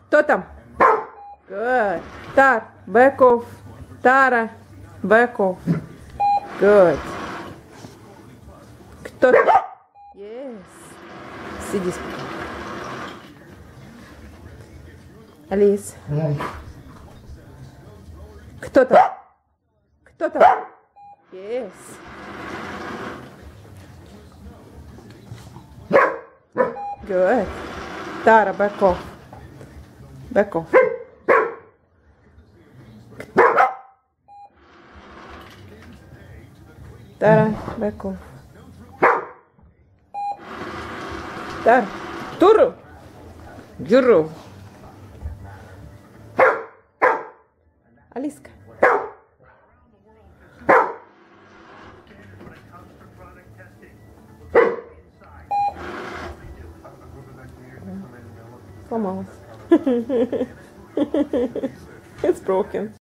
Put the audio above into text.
Кто там? Good. Tar, back off. Tara, back off. Good. Кто там? Yes. Сиди спокойно. Алис. Кто там? Кто там? Yes. Good. Tara, back off. Back off. Tara, back off. Tara. Turu. Juru. Aliska. Сломалась. It's broken.